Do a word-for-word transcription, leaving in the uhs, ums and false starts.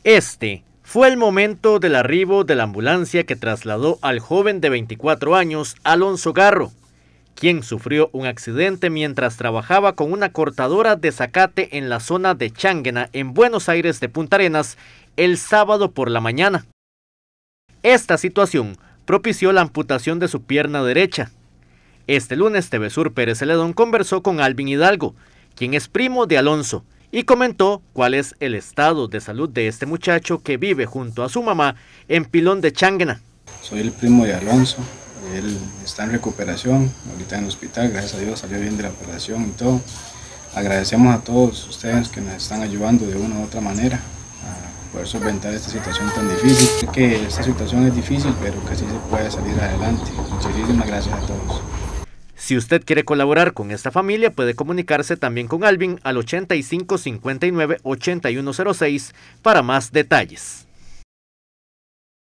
Este fue el momento del arribo de la ambulancia que trasladó al joven de veinticuatro años, Alonso Garro, quien sufrió un accidente mientras trabajaba con una cortadora de zacate en la zona de Changuena, en Buenos Aires de Punta Arenas, el sábado por la mañana. Esta situación propició la amputación de su pierna derecha. Este lunes, T V Sur Pérez Celedón conversó con Alvin Hidalgo, quien es primo de Alonso, y comentó cuál es el estado de salud de este muchacho que vive junto a su mamá en Pilón de Changuena. Soy el primo de Alonso, él está en recuperación, ahorita en el hospital, gracias a Dios salió bien de la operación y todo. Agradecemos a todos ustedes que nos están ayudando de una u otra manera a poder solventar esta situación tan difícil. Sé que esta situación es difícil, pero que sí se puede salir adelante. Muchísimas gracias a todos. Si usted quiere colaborar con esta familia, puede comunicarse también con Alvin al ochenta y cinco cincuenta y nueve ochenta y uno cero seis para más detalles.